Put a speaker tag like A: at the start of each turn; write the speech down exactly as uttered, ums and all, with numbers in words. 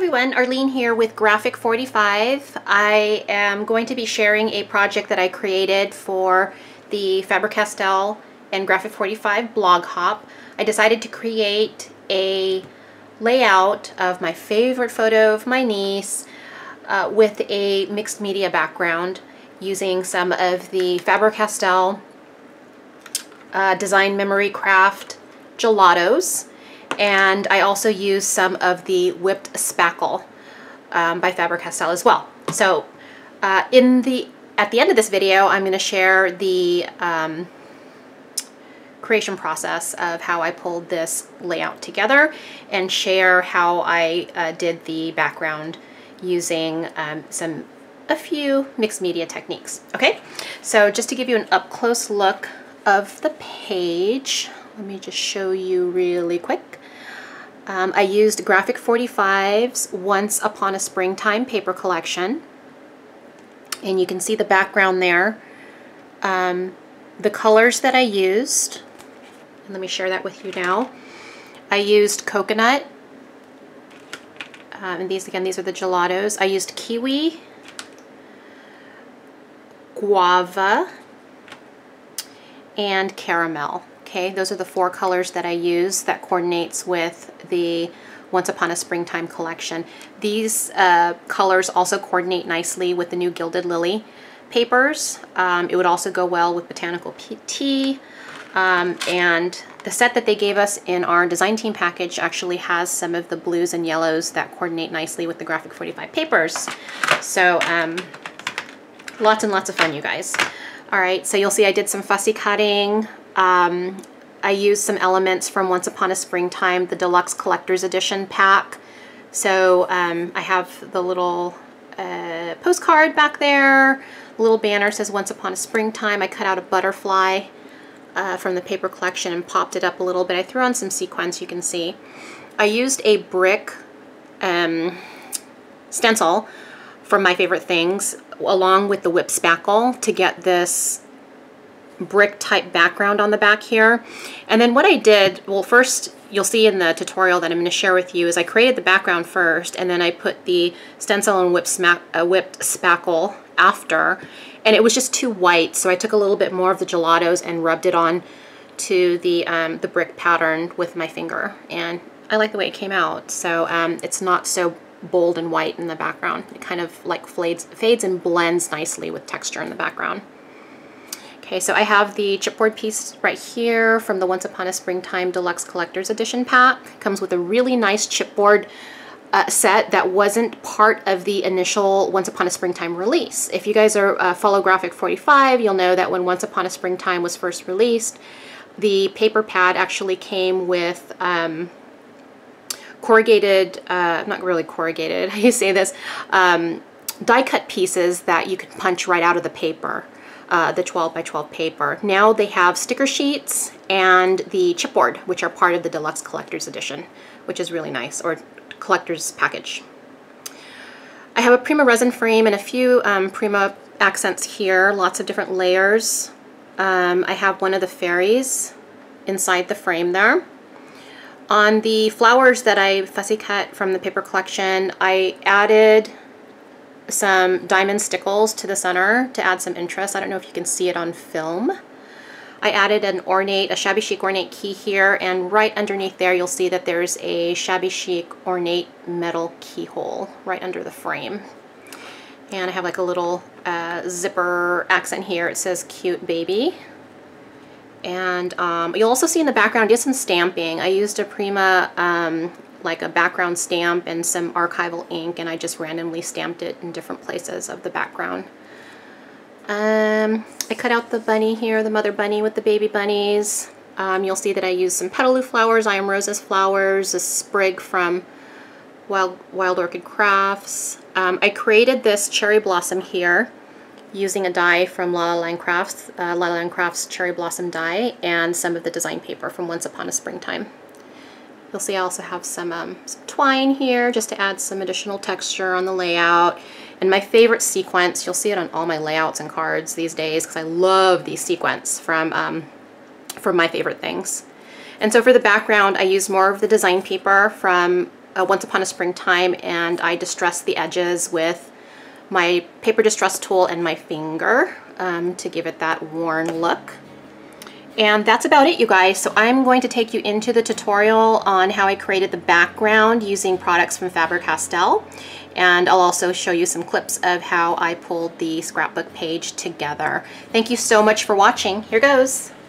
A: everyone, Arlene here with Graphic forty-five. I am going to be sharing a project that I created for the Faber-Castell and Graphic forty-five blog hop. I decided to create a layout of my favorite photo of my niece uh, with a mixed media background using some of the Faber-Castell uh, Design Memory Craft gelatos. And I also used some of the whipped spackle um, by Faber-Castell as well. So uh, in the at the end of this video, I'm going to share the um, creation process of how I pulled this layout together and share how I uh, did the background using um, some a few mixed media techniques. Okay, so just to give you an up close look of the page, let me just show you really quick. Um, I used Graphic forty-five's Once Upon a Springtime paper collection, and you can see the background there. Um, the colors that I used, and let me share that with you now. I used coconut, um, and these again, these are the gelatos. I used kiwi, guava, and caramel. Okay, those are the four colors that I use that coordinates with the Once Upon a Springtime collection. These uh, colors also coordinate nicely with the new Gilded Lily papers. Um, it would also go well with Botanical Tea. Um, and the set that they gave us in our design team package actually has some of the blues and yellows that coordinate nicely with the Graphic forty-five papers. So um, lots and lots of fun, you guys. All right, so you'll see I did some fussy cutting. Um, I used some elements from Once Upon a Springtime, the Deluxe Collector's Edition pack. So um, I have the little uh, postcard back there. A little banner says Once Upon a Springtime. I cut out a butterfly uh, from the paper collection and popped it up a little bit. I threw on some sequins, you can see. I used a brick um, stencil from My Favorite Things along with the whip spackle to get this brick type background on the back here. And then what I did, well, first you'll see in the tutorial that I'm going to share with you is I created the background first, and then I put the stencil and whip smack, uh, whipped spackle after, and it was just too white, so I took a little bit more of the gelatos and rubbed it on to the um, the brick pattern with my finger, and I like the way it came out. So um, it's not so bold and white in the background. It kind of like fades, fades and blends nicely with texture in the background. Okay, so I have the chipboard piece right here from the Once Upon a Springtime Deluxe Collector's Edition pack. It comes with a really nice chipboard uh, set that wasn't part of the initial Once Upon a Springtime release. If you guys are uh, follow Graphic forty-five, you'll know that when Once Upon a Springtime was first released, the paper pad actually came with um, corrugated, uh, not really corrugated, how do you say this, um, die cut pieces that you could punch right out of the paper. Uh, the twelve by twelve paper. Now they have sticker sheets and the chipboard, which are part of the Deluxe Collector's Edition, which is really nice, or collector's package. I have a Prima resin frame and a few um, Prima accents here, lots of different layers. Um, I have one of the fairies inside the frame there. On the flowers that I fussy cut from the paper collection, I added some diamond stickles to the center to add some interest. I don't know if you can see it on film. I added an ornate, a shabby chic ornate key here, and right underneath there you'll see that there's a shabby chic ornate metal keyhole right under the frame. And I have like a little uh, zipper accent here. It says cute baby. And um, you'll also see in the background just some stamping. I used a Prima um, like a background stamp and some archival ink, and I just randomly stamped it in different places of the background. Um, I cut out the bunny here, the mother bunny with the baby bunnies. Um, you'll see that I used some petaloo flowers, I Am Rose's flowers, a sprig from Wild, Wild Orchid Crafts. Um, I created this cherry blossom here using a die from La La Land Crafts, uh, La La Land Crafts cherry blossom die, and some of the design paper from Once Upon a Springtime. You'll see I also have some, um, some twine here just to add some additional texture on the layout. And my favorite sequence, you'll see it on all my layouts and cards these days because I love these sequence from, um, from My Favorite Things. And so for the background, I used more of the design paper from uh, Once Upon a Springtime, and I distressed the edges with my paper distress tool and my finger um, to give it that worn look. And that's about it, you guys. So I'm going to take you into the tutorial on how I created the background using products from Faber-Castell. And I'll also show you some clips of how I pulled the scrapbook page together. Thank you so much for watching. Here goes.